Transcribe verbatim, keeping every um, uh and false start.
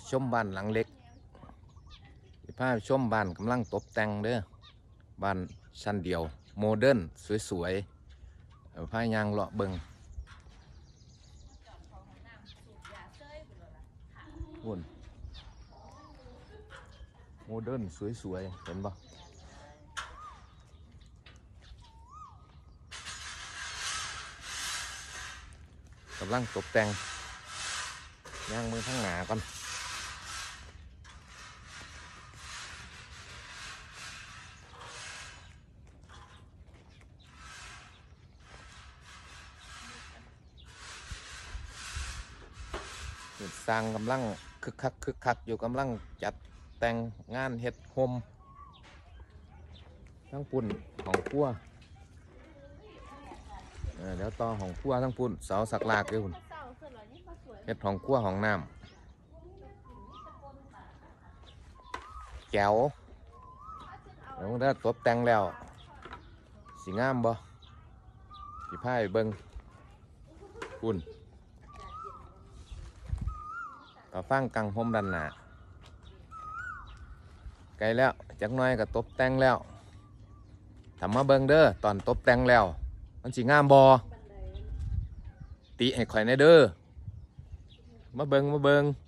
ชมบ้านหลังเล็กพาชมบ้านกำลังตกแต่งเด้อบ้านชั้นเดียวโมเดิร์นสวยๆพายางเลาะเบิงหุ่นโมเดิร์นสวยๆเห็นปะกำลังตกแต่งย่างมือทั้งหนาก่อนสร้างกำลังคึกคักคึกคักอยู่กำลังจัดแต่งงานเฮ็ดโฮมทั้งปุ่นของครัวเดี๋ยวต่อของครัวทั้งปุ่นเสาสักลากเลยคุณเฮ็ดของครัวของน้ำแก้วเดี๋ยวถ้าตบแต่งแล้วสีงามบ่สีผ้าเบิ้งปุ่นต่อฟังกังพมดันหนาไกลแล้วจักหน่อยก็ตบแต่งแล้วทำมาเบิ้งเด้อตอนตบแต่งแล้วมันสีงามบ่ติให้ข่อยในเด้อมาเบิ้งมาเบิ้ง